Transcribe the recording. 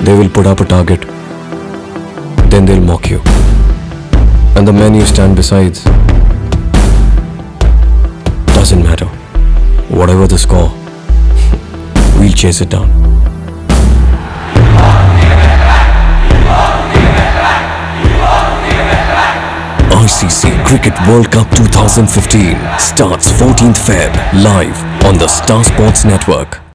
They will put up a target, then they'll mock you. And the men you stand beside, doesn't matter. Whatever the score, we'll chase it down. ICC Cricket World Cup 2015 starts 14th Feb live on the Star Sports Network.